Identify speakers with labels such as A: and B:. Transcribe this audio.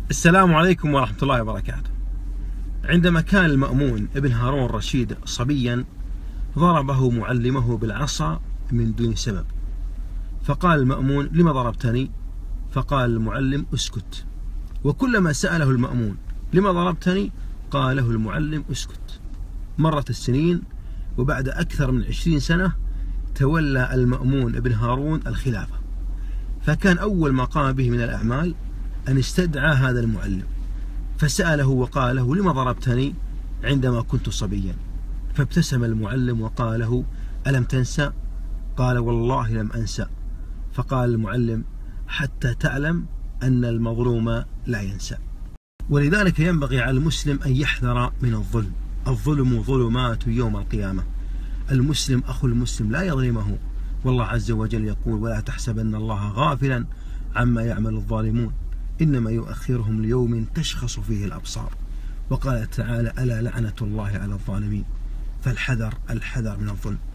A: السلام عليكم ورحمة الله وبركاته. عندما كان المأمون ابن هارون الرشيد صبيا ضربه معلمه بالعصا من دون سبب، فقال المأمون: لما ضربتني؟ فقال المعلم: اسكت. وكلما سأله المأمون: لما ضربتني؟ قال له المعلم: اسكت. مرت السنين، وبعد أكثر من 20 سنة تولى المأمون ابن هارون الخلافة، فكان أول ما قام به من الأعمال أن استدعى هذا المعلم فسأله وقال له: لما ضربتني عندما كنت صبيا؟ فابتسم المعلم وقال له: ألم تنسى؟ قال: والله لم أنسى. فقال المعلم: حتى تعلم أن المظلوم لا ينسى. ولذلك ينبغي على المسلم أن يحذر من الظلم. الظلم ظلمات يوم القيامة. المسلم أخو المسلم لا يظلمه، والله عز وجل يقول: ولا تحسبن الله غافلا عما يعمل الظالمون إنما يؤخرهم ليوم تشخص فيه الأبصار. وقال تعالى: ألا لعنة الله على الظالمين. فالحذر من الظلم.